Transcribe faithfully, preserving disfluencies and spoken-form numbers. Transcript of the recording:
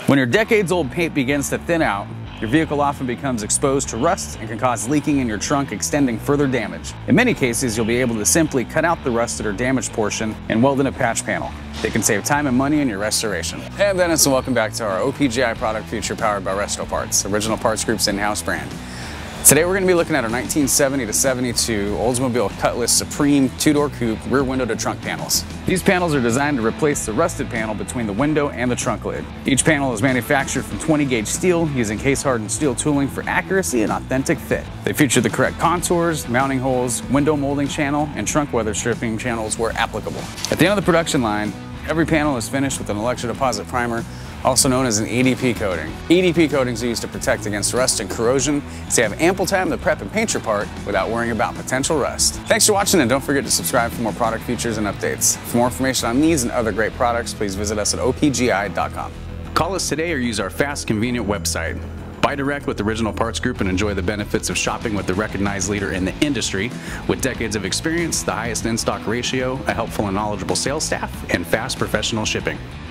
When your decades-old paint begins to thin out, your vehicle often becomes exposed to rust and can cause leaking in your trunk, extending further damage. In many cases, you'll be able to simply cut out the rusted or damaged portion and weld in a patch panel. They can save time and money in your restoration. Hey, I'm Dennis and welcome back to our O P G I product feature powered by Resto Parts, Original Parts Group's in-house brand. Today we're going to be looking at our nineteen seventy to seventy-two Oldsmobile Cutlass Supreme two-door coupe rear window to trunk panels. These panels are designed to replace the rusted panel between the window and the trunk lid. Each panel is manufactured from twenty gauge steel using case-hardened steel tooling for accuracy and authentic fit. They feature the correct contours, mounting holes, window molding channel, and trunk weather stripping channels where applicable. At the end of the production line, every panel is finished with an electrodeposit primer, also known as an E D P coating. E D P coatings are used to protect against rust and corrosion, so you have ample time to prep and paint your part without worrying about potential rust. Thanks for watching, and don't forget to subscribe for more product features and updates. For more information on these and other great products, please visit us at O P G I dot com. Call us today or use our fast, convenient website. Buy direct with Original Parts Group and enjoy the benefits of shopping with the recognized leader in the industry with decades of experience, the highest in-stock ratio, a helpful and knowledgeable sales staff, and fast professional shipping.